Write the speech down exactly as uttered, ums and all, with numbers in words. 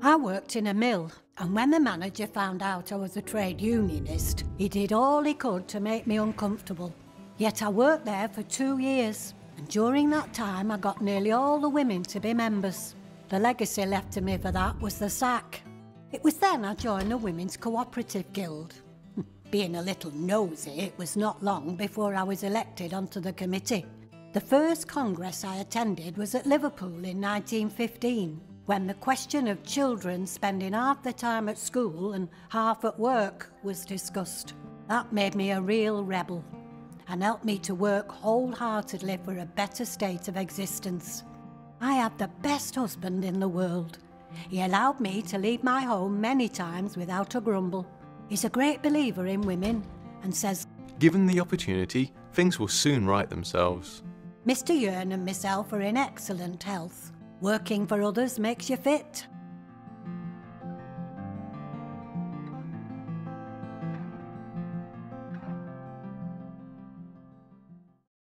I worked in a mill, and when the manager found out I was a trade unionist, he did all he could to make me uncomfortable. Yet I worked there for two years, and during that time I got nearly all the women to be members. The legacy left to me for that was the sack. It was then I joined the Women's Cooperative Guild. Being a little nosy, it was not long before I was elected onto the committee. The first congress I attended was at Liverpool in nineteen fifteen, when the question of children spending half their time at school and half at work was discussed. That made me a real rebel and helped me to work wholeheartedly for a better state of existence. I have the best husband in the world. He allowed me to leave my home many times without a grumble. He's a great believer in women and says, "Given the opportunity, things will soon right themselves." Mister Yearn and myself are in excellent health. Working for others makes you fit.